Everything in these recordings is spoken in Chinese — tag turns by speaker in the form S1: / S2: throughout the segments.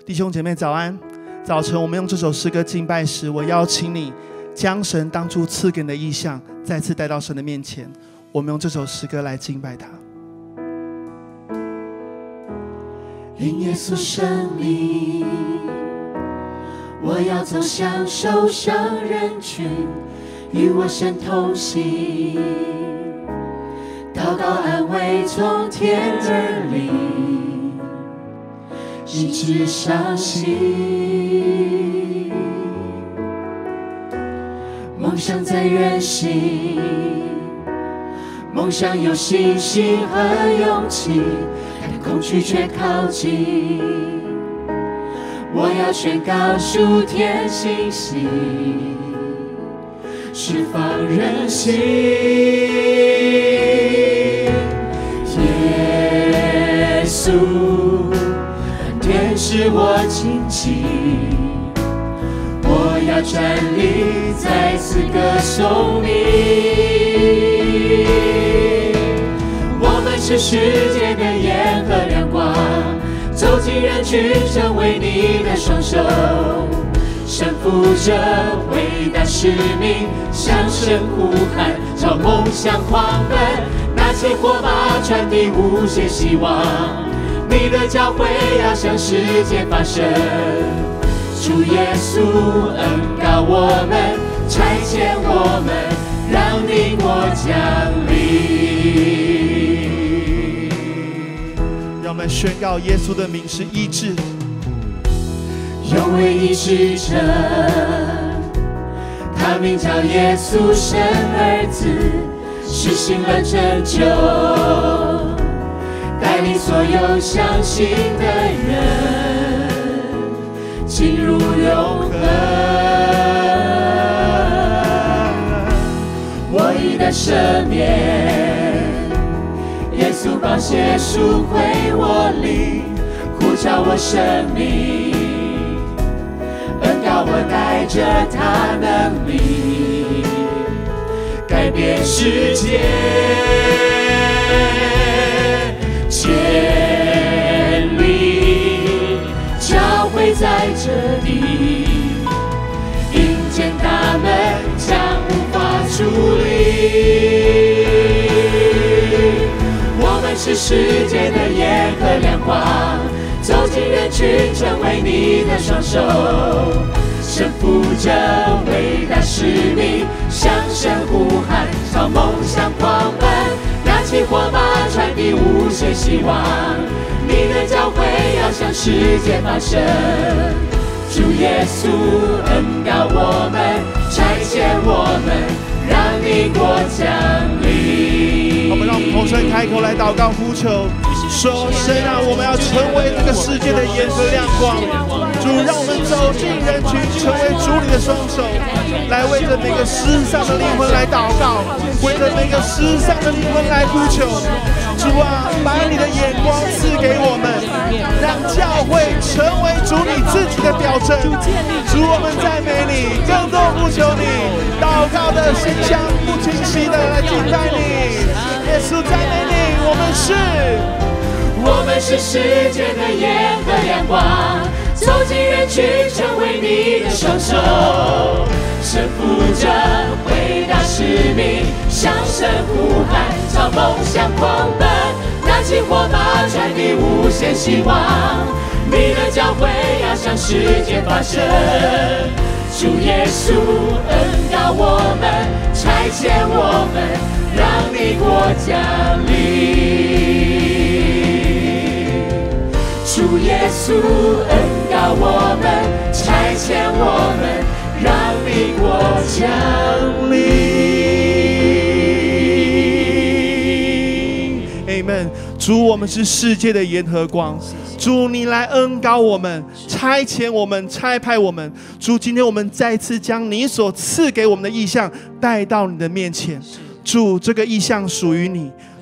S1: 弟兄姐妹早安。早晨我们用这首诗歌敬拜时，我邀请你将神当初赐给你的意象再次带到神的面前，我们用这首诗歌来敬拜他。
S2: 因耶稣生命，我要走向受伤人群，与我神同行，祷告安慰从天而临，医治伤心，梦想在人心，梦想有信心和勇气，但恐惧却靠近。我要宣告属天信息，释放人心。耶稣，天使我荆棘，我要站立，再次歌颂你。我们是世界的盐和亮光，走进人群，成为你的双手，身负着伟大使命，向神呼喊，朝梦想狂奔，拿起火把，传递无限希望。你的教诲要向世界发声，主耶稣恩膏我们，差遣我们，让你国降临。
S1: 让我们宣告耶稣的名是医治，
S2: 永为医治者，他名叫耶稣，神儿子，实行了拯救，带领所有相信的人进入永恒。我已的赦免，耶稣宝血赎回我灵，呼召我生命，恩膏我带着他能力改变世界，建立教会在这地，迎见他们将无法处理。我们是世界的盐和亮光，走进人群，成为你的双手，身负着伟大使命，向神呼喊，朝梦想狂奔，拿起火把，传递无限希望。你的教诲要向世界发声，主耶稣恩膏我们，差遣我们，让你国降临。
S1: 我们让我们同声开口来祷告呼求，说神啊，我们要成为这个世界的盐和亮光。主，让我们走进人群，成为主你的双手，来为着每个世上的灵魂来祷告，为着每个世上的灵魂来呼求。主啊，把你的眼光赐给我们，让教会成为主你自己的表征。主，我们赞美你，更多呼求你，祷告的心向不停息的来敬拜你。耶稣赞美你，我们是
S2: 世界的盐和亮光，走进人群，成为你的双手，身负着伟大使命，向神呼喊，朝梦想狂奔，拿起火把，传递无限希望。你的教诲要向世界发声，主耶稣恩膏我们，差遣我们，让你国降临。主耶稣恩膏我们，差遣我们，让你国降临。
S1: Amen。主，我们是世界的盐和光。主，你来恩膏我们，差遣我们，差派我们。主，今天我们再次将你所赐给我们的意象带到你的面前。主，这个意象属于你。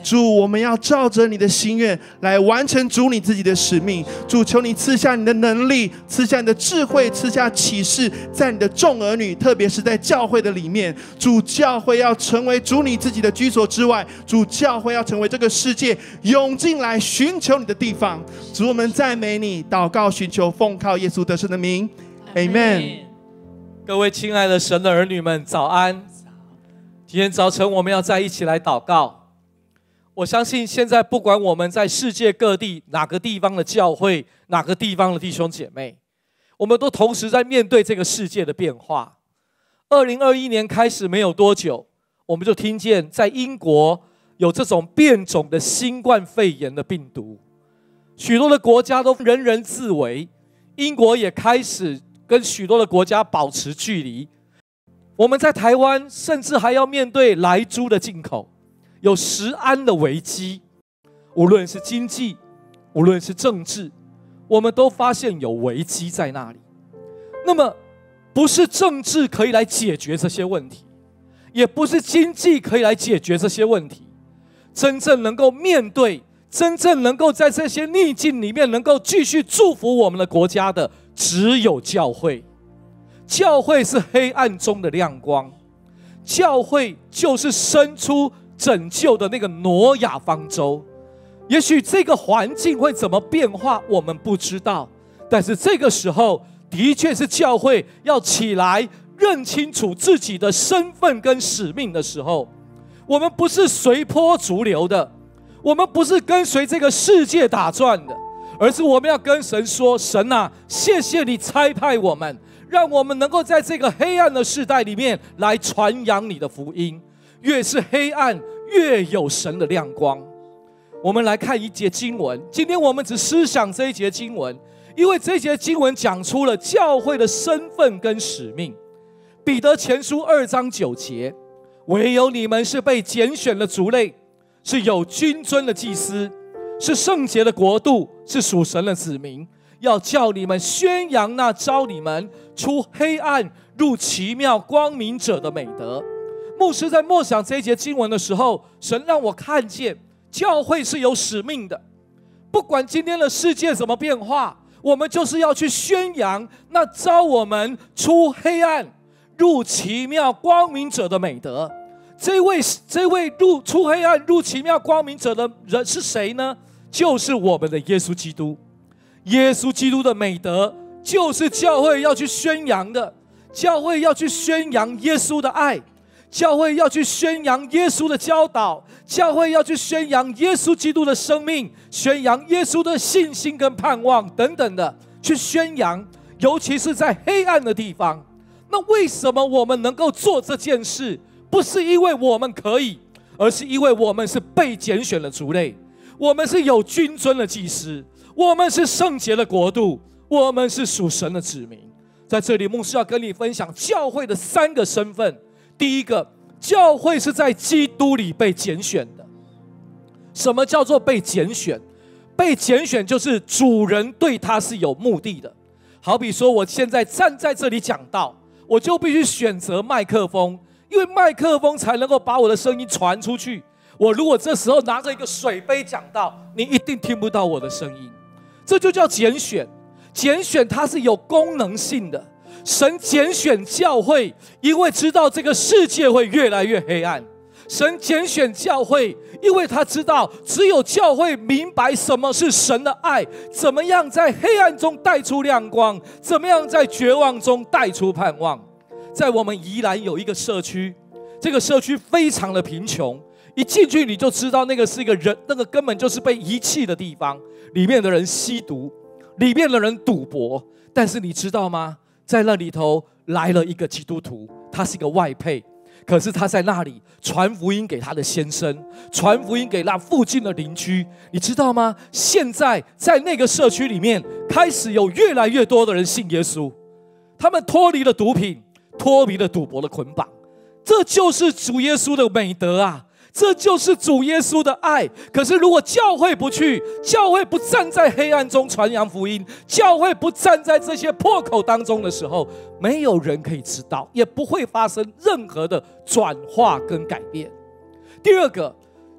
S1: 主，我们要照着你的心愿来完成主你自己的使命。主，求你赐下你的能力，赐下你的智慧，赐下启示，在你的众儿女，特别是在教会的里面。主，教会要成为主你自己的居所之外，主，教会要成为这个世界涌进来寻求你的地方。主，我们赞美你，祷告寻求，奉靠耶稣得胜的名 ，Amen。
S3: 各位亲爱的神的儿女们，早安！今天早晨我们要在一起来祷告。我相信现在不管我们在世界各地哪个地方的教会，哪个地方的弟兄姐妹，我们都同时在面对这个世界的变化。2021年开始没有多久，我们就听见在英国有这种变种的新冠肺炎的病毒，许多的国家都人人自危，英国也开始跟许多的国家保持距离。我们在台湾甚至还要面对莱猪的进口，有食安的危机，无论是经济，无论是政治，我们都发现有危机在那里。那么，不是政治可以来解决这些问题，也不是经济可以来解决这些问题。真正能够面对，真正能够在这些逆境里面能够继续祝福我们的国家的，只有教会。教会是黑暗中的亮光，教会就是生出拯救的那个挪亚方舟。也许这个环境会怎么变化我们不知道，但是这个时候的确是教会要起来认清楚自己的身份跟使命的时候。我们不是随波逐流的，我们不是跟随这个世界打转的，而是我们要跟神说，神啊，谢谢你差派我们，让我们能够在这个黑暗的世代里面来传扬你的福音。越是黑暗，越有神的亮光。我们来看一节经文，今天我们只思想这一节经文，因为这一节经文讲出了教会的身份跟使命。彼得前书2章9节，唯有你们是被拣选的族类，是有君尊的祭司，是圣洁的国度，是属神的子民，要叫你们宣扬那召你们出黑暗入奇妙光明者的美德。牧师在默想这一节经文的时候，神让我看见教会是有使命的。不管今天的世界怎么变化，我们就是要去宣扬那召我们出黑暗入奇妙光明者的美德。这位出黑暗入奇妙光明者的人是谁呢？就是我们的耶稣基督。耶稣基督的美德就是教会要去宣扬的。教会要去宣扬耶稣的爱，教会要去宣扬耶稣的教导，教会要去宣扬耶稣基督的生命，宣扬耶稣的信心跟盼望等等的去宣扬，尤其是在黑暗的地方。那为什么我们能够做这件事？不是因为我们可以，而是因为我们是被拣选的族类，我们是有君尊的祭司，我们是圣洁的国度，我们是属神的子民。在这里牧师要跟你分享教会的3个身份。第一个，教会是在基督里被拣选的。什么叫做被拣选？被拣选就是主人对他是有目的的。好比说我现在站在这里讲道，我就必须选择麦克风，因为麦克风才能够把我的声音传出去。我如果这时候拿着一个水杯讲道，你一定听不到我的声音。这就叫拣选。拣选它是有功能性的。神拣选教会，因为知道这个世界会越来越黑暗。神拣选教会，因为他知道只有教会明白什么是神的爱，怎么样在黑暗中带出亮光，怎么样在绝望中带出盼望。在我们宜兰有一个社区，这个社区非常的贫穷，一进去你就知道那个是一个人，那个根本就是被遗弃的地方，里面的人吸毒，里面的人赌博。但是你知道吗？在那里头来了一个基督徒，他是一个外配，可是他在那里传福音给他的先生，传福音给那附近的邻居。你知道吗？现在在那个社区里面开始有越来越多的人信耶稣，他们脱离了毒品，脱离了赌博的捆绑。这就是主耶稣的美德啊，这就是主耶稣的爱。可是如果教会不去，教会不站在黑暗中传扬福音，教会不站在这些破口当中的时候，没有人可以知道，也不会发生任何的转化跟改变。第二个，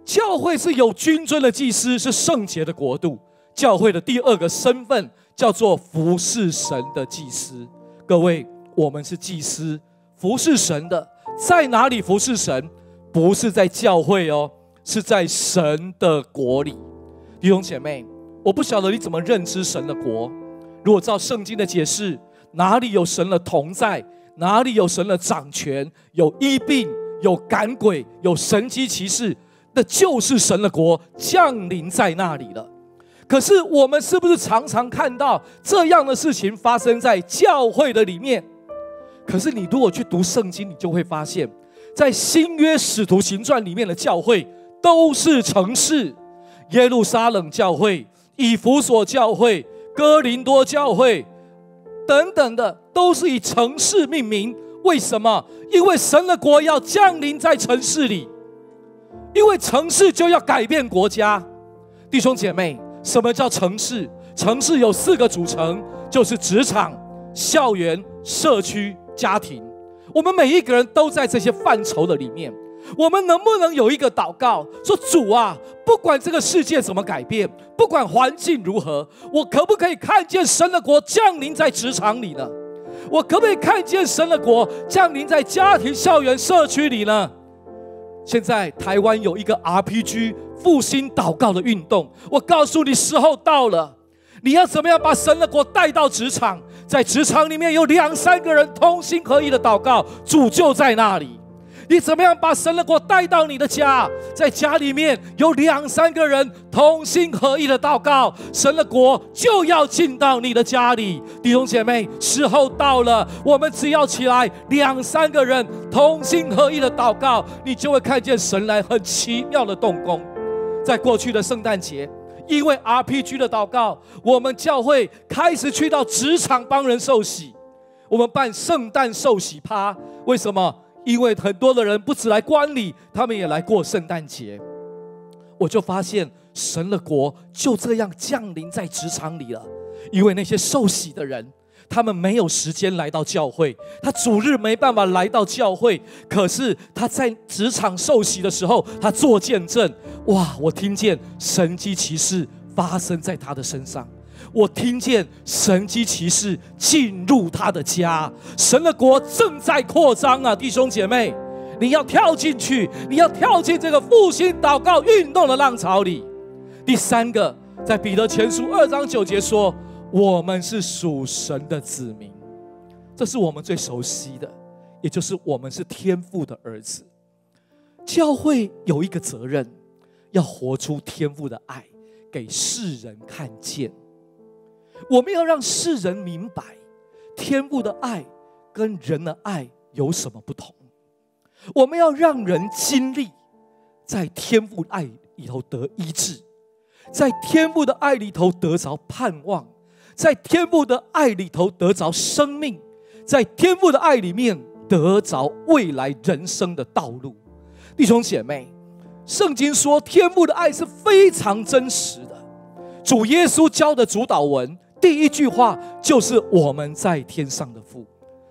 S3: 教会是有君尊的祭司，是圣洁的国度。教会的第二个身份叫做服侍神的祭司。各位，我们是祭司，服侍神的。在哪里服侍神？不是在教会哦，是在神的国里。弟兄姐妹，我不晓得你怎么认知神的国。如果照圣经的解释，哪里有神的同在，哪里有神的掌权，有医病，有赶鬼，有神迹奇事，那就是神的国降临在那里了。可是我们是不是常常看到这样的事情发生在教会的里面？可是你如果去读圣经，你就会发现，在新约使徒行传里面的教会都是城市，耶路撒冷教会、以弗所教会、哥林多教会等等的，都是以城市命名。为什么？因为神的国要降临在城市里，因为城市就要改变国家。弟兄姐妹，什么叫城市？城市有4个组成，就是职场、校园、社区、家庭。我们每一个人都在这些范畴的里面。我们能不能有一个祷告，说主啊，不管这个世界怎么改变，不管环境如何，我可不可以看见神的国降临在职场里呢？我可不可以看见神的国降临在家庭、校园、社区里呢？现在台湾有一个 RPG 复兴祷告的运动，我告诉你，时候到了。你要怎么样把神的国带到职场？在职场里面有2-3个人同心合意的祷告，主就在那里。你怎么样把神的国带到你的家？在家里面有2-3个人同心合意的祷告，神的国就要进到你的家里。弟兄姐妹，时候到了，我们只要起来2-3个人同心合意的祷告，你就会看见神来很奇妙的动工。在过去的圣诞节，因为 RPG 的祷告，我们教会开始去到职场帮人受洗。我们办圣诞受洗趴，为什么？因为很多的人不只来观礼，他们也来过圣诞节。我就发现神的国就这样降临在职场里了。因为那些受洗的人，他们没有时间来到教会，他主日没办法来到教会，可是他在职场受洗的时候，他做见证。哇，我听见神迹奇事发生在他的身上，我听见神迹奇事进入他的家。神的国正在扩张啊，弟兄姐妹，你要跳进去，你要跳进这个复兴祷告运动的浪潮里。第3个，在彼得前书2章9节说，我们是属神的子民，这是我们最熟悉的，也就是我们是天父的儿子。教会有一个责任，要活出天父的爱，给世人看见。我们要让世人明白，天父的爱跟人的爱有什么不同。我们要让人经历在天父爱里头得医治，在天父的爱里头得着盼望，在天父的爱里头得着生命，在天父的爱里面得着未来人生的道路。弟兄姐妹，圣经说天父的爱是非常真实的。主耶稣教的主祷文第1句话就是我们在天上的父。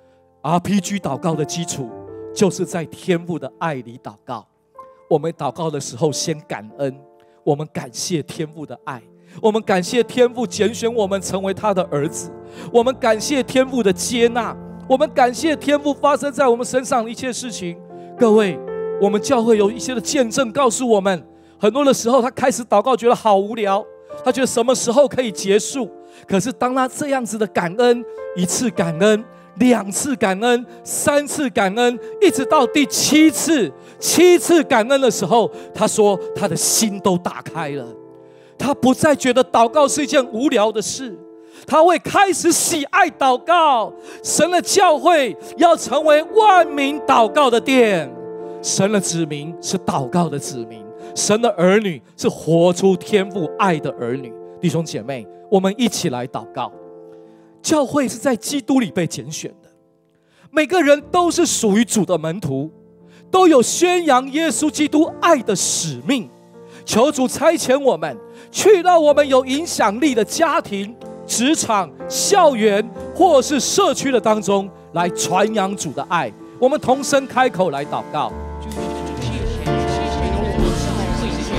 S3: RPG 祷告的基础就是在天父的爱里祷告。我们祷告的时候先感恩，我们感谢天父的爱，我们感谢天父拣选我们成为他的儿子，我们感谢天父的接纳，我们感谢天父发生在我们身上的一切事情。各位，我们教会有一些的见证告诉我们，很多的时候他开始祷告觉得好无聊，他觉得什么时候可以结束。可是当他这样子的感恩，1次感恩，2次感恩，3次感恩，一直到第7次感恩的时候，他说他的心都打开了，他不再觉得祷告是一件无聊的事，他会开始喜爱祷告。神的教会要成为万民祷告的殿，神的子民是祷告的子民，神的儿女是活出天父爱的儿女。弟兄姐妹，我们一起来祷告。教会是在基督里被拣选的，每个人都是属于主的门徒，都有宣扬耶稣基督爱的使命。求主差遣我们去到我们有影响力的家庭、职场、校园或是社区的当中，来传扬主的爱。我们同声开口来祷告。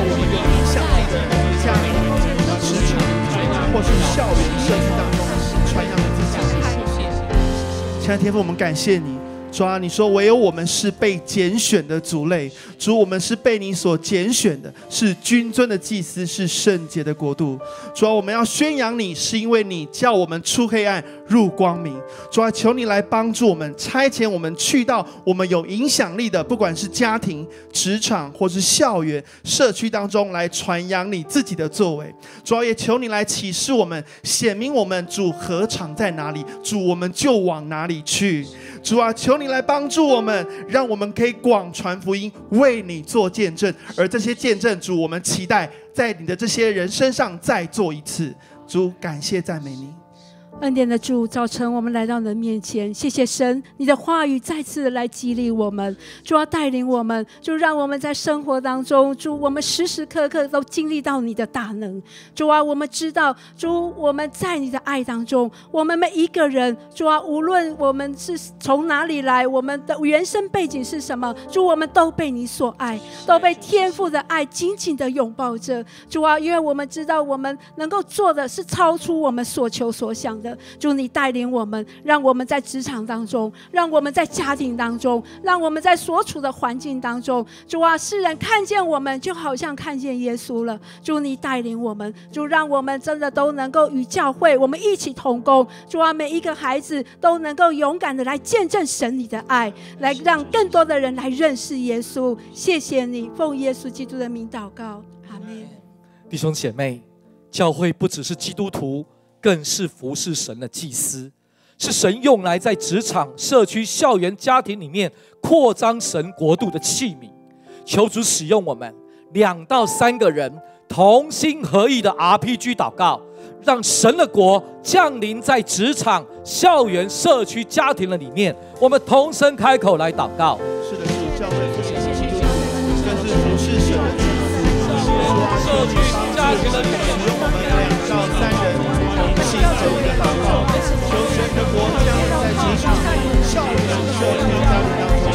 S1: 我们有影响力的家庭、职场，或是校园、社区当中传扬自己。亲爱的天父，我们感谢你。主啊，你说唯有我们是被拣选的族类，主，我们是被你所拣选的，是君尊的祭司，是圣洁的国度。主啊，我们要宣扬你，是因为你叫我们出黑暗入光明。主啊，求你来帮助我们，差遣我们去到我们有影响力的，不管是家庭、职场或是校园、社区当中，来传扬你自己的作为。主啊，也求你来启示我们，显明我们主何常在哪里，主我们就往哪里去。主啊，求你来帮助我们，让我们可以广传福音，为你做见证。而这些见证，主，我们期待在你的这些人身上再做一次。主，感谢赞美你。
S4: 恩典的主，早晨我们来到你的面前，谢谢神，你的话语再次的来激励我们，主要带领我们，就让我们在生活当中，主，我们时时刻刻都经历到你的大能。主啊，我们知道，主，我们在你的爱当中，我们每一个人，主啊，无论我们是从哪里来，我们的原生背景是什么，主，我们都被你所爱，都被天父的爱紧紧的拥抱着。主啊，因为我们知道我们能够做的是超出我们所求所想的。主，你带领我们，让我们在职场当中，让我们在家庭当中，让我们在所处的环境当中，主啊，世人看见我们就好像看见耶稣了。主，你带领我们，主，让我们真的都能够与教会我们一起同工。主啊，每一个孩子都能够勇敢的来见证神你的爱，来让更多的人来认识耶稣。谢谢你，奉耶稣基督的名祷告，阿们。
S3: 弟兄姐妹，教会不只是基督徒，更是服侍神的祭司，是神用来在职场、社区、校园、家庭里面扩张神国度的器皿。求主使用我们2到3个人同心合意的 RPG 祷告，让神的国降临在职场、校园、社区、家庭的里面。我们同声开口来祷告。
S1: 是的，主，教会不仅是基督徒，更是服侍神的祭司。
S3: 社区、家庭的里面，
S1: 使用我们2到3人同心合意的祷告，求神的国降临在职场、校园、社区、家庭当中。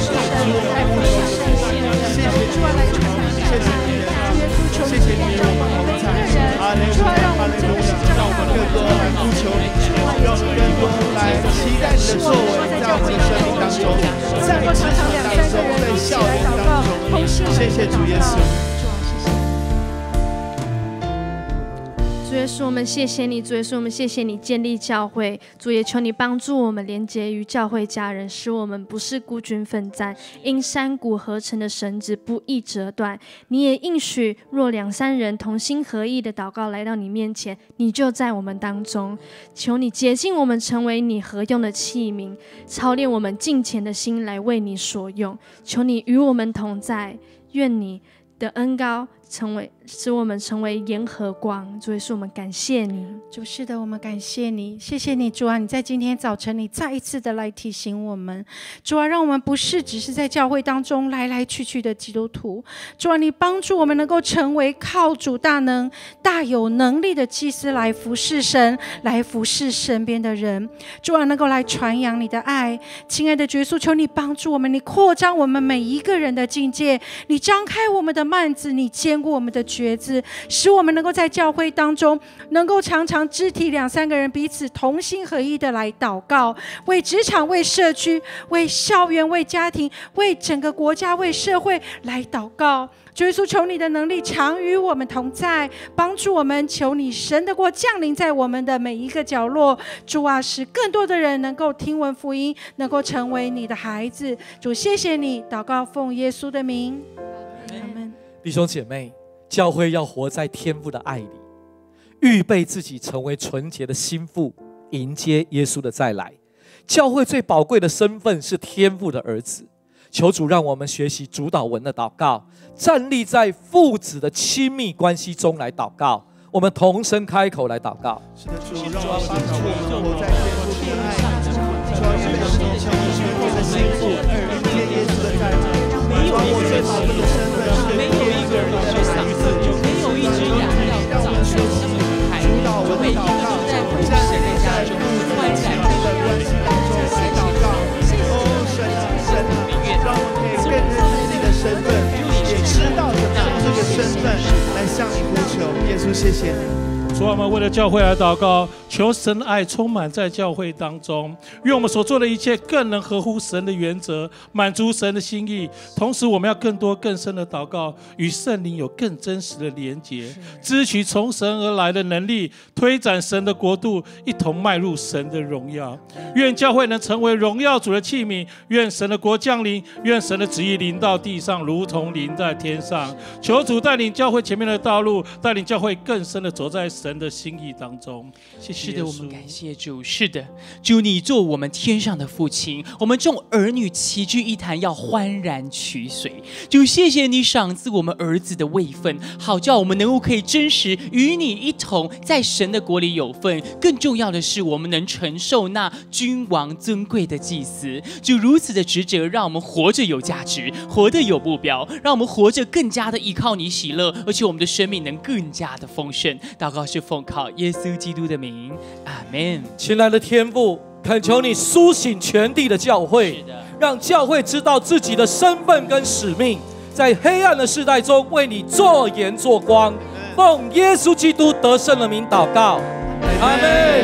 S1: 谢谢主，谢谢你，谢谢你与我们同在。哈利路亚，哈利路亚！让我们更多来呼求你，让我们更多来期待你的作为，在我们的生命当中，在职场当中，在校园当中。谢谢主耶稣。
S5: 主耶稣，我们谢谢你，主耶稣，我们谢谢你建立教会。主也求你帮助我们连结于教会家人，使我们不是孤军奋战，因山谷合成的绳子不易折断。你也应许，若2、3人同心合意的祷告来到你面前，你就在我们当中。求你洁净我们，成为你合用的器皿，操练我们敬虔的心来为你所用。求你与我们同在，愿你的恩膏使我们成为盐和光。主耶稣，我们感谢你。
S6: 主，是的，我们感谢你，谢谢你，主啊！你在今天早晨，你再一次的来提醒我们，主啊，让我们不是只是在教会当中来来去去的基督徒，主啊，你帮助我们能够成为靠主大能、大有能力的祭司，来服侍神，来服侍身边的人。主啊，能够来传扬你的爱。亲爱的耶稣，求你帮助我们，你扩张我们每一个人的境界，你张开我们的幔子，你坚固我们的橛子，使我们能够在教会当中，能够常常肢体2、3个人彼此同心合一的来祷告，为职场、为社区、为校园、为家庭、为整个国家、为社会来祷告。主耶稣，求你的能力常与我们同在，帮助我们。求你神的国降临在我们的每一个角落。主啊，使更多的人能够听闻福音，能够成为你的孩子。主，谢谢你，祷告奉耶稣的名，阿们。
S3: 弟兄姐妹，教会要活在天父的爱里，预备自己成为纯洁的心腹，迎接耶稣的再来。教会最宝贵的身份是天父的儿子。求主让我们学习主导文的祷告，站立在父子的亲密关系中来祷告。我们同声开口来祷告。
S1: 是的，主，让我们帮助我们活在天父的爱里，主要预备自己成为纯洁的心腹，迎接耶稣的再来。主啊，我最宝贵的身份是没有一个人去赏赐，没有一只羊要早晨主导文的祷告，站立在父子的亲密的关系当中来祷告。哦，神啊，神啊，让我们可以更认识自己的身份，也知道怎么用这个身份稣，谢谢你。
S7: 主啊，我们为了教会来祷告，求神的爱充满在教会当中，愿我们所做的一切更能合乎神的原则，满足神的心意。同时，我们要更多更深的祷告，与圣灵有更真实的连结，支取从神而来的能力，推展神的国度，一同迈入神的荣耀。愿教会能成为荣耀主的器皿，愿神的国降临，愿神的旨意临到地上，如同临在天上。求主带领教会前面的道路，带领教会更深的走在神的心意当中。谢谢耶稣。
S8: 是的，我们感谢主。是的，主，你做我们天上的父亲，我们众儿女齐聚一堂，要欢然取水。主，谢谢你赏赐我们儿子的位分，好叫我们能够可以真实与你一同在神的国里有份。更重要的是，我们能承受那君王尊贵的祭司。主，如此的职责，让我们活着有价值，活得有目标，让我们活着更加的依靠你喜乐，而且我们的生命能更加的丰盛。祷告是奉靠耶稣基督的名，阿们。
S3: 亲爱的天父，恳求你苏醒全地的教会，让教会知道自己的身份跟使命，在黑暗的世代中为你做盐做光。奉耶稣基督得胜的名祷告，阿们。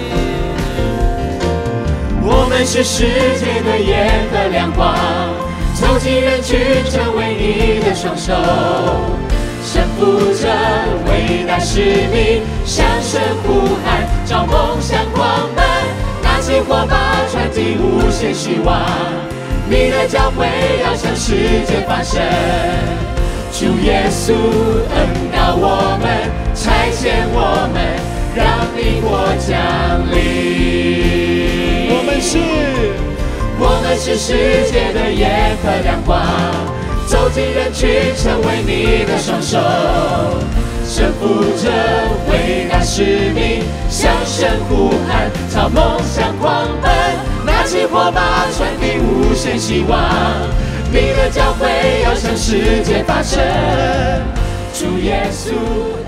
S2: 我们是世界的盐和亮光，走进人群，成为你的双手，身负着伟大使命，向神呼喊，照梦想光门，拿起火把，传递无限希望。你的教会要向世界发声，主耶稣恩膏我们，差遣我们，让你国降临。我们是世界的盐和亮光，走进人群，成为你的双手，身负着伟大使命，向神呼喊，朝梦想狂奔，拿起火把，传递无限希望。你的教会要向世界发声，主耶稣